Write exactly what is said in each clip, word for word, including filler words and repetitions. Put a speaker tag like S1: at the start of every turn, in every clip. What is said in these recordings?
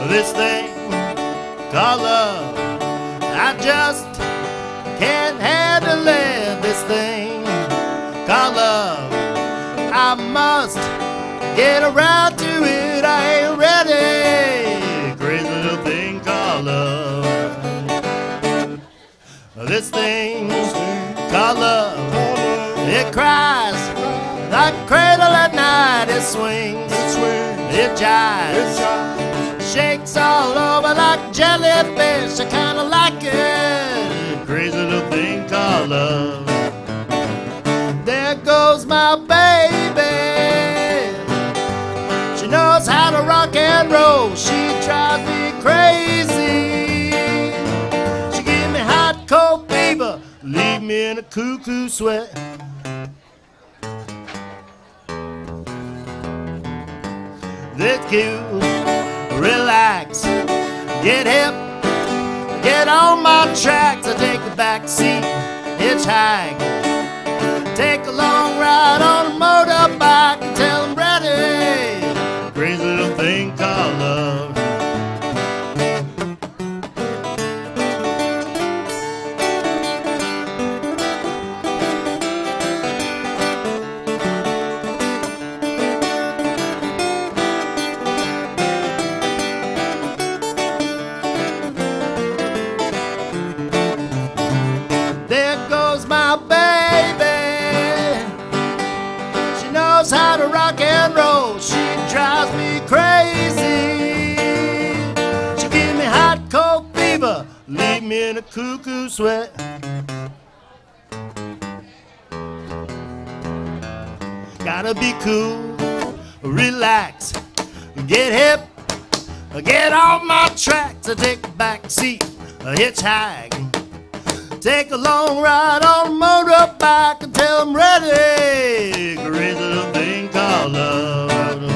S1: This thing called love, I just can't handle it. This thing called love, I must get around to it. I ain't ready. Crazy little thing called love. This thing called love, it cries like a cradle at night. It swings, it jives, shakes all over like jellyfish. I kinda like it. Crazy little thing called love. There goes my baby. She knows how to rock and roll. She drives me crazy. She give me hot, cold fever, leave me in a cuckoo sweat. That's cute. Relax, get hip, get on my tracks. I take a back seat, hitchhike, take a long ride on a motorbike until I'm ready. Crazy little thing called love. My baby, she knows how to rock and roll. She drives me crazy. She give me hot, cold fever, leave me in a cuckoo sweat. Gotta be cool, relax, get hip, get off my tracks. I take a back seat, a hitchhike, take a long ride on a motorbike until I'm ready. Crazy little thing called love.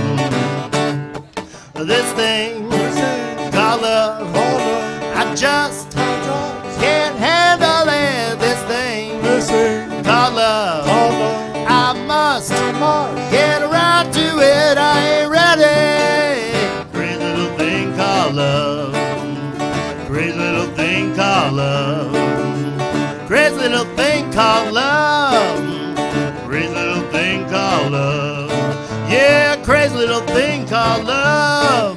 S1: This thing called love, I just can't handle it. This thing called love, I must get around to it. I ain't ready. Crazy little thing called love. Crazy little thing called love. Crazy little thing called love. Crazy little thing called love. Yeah, crazy little thing called love.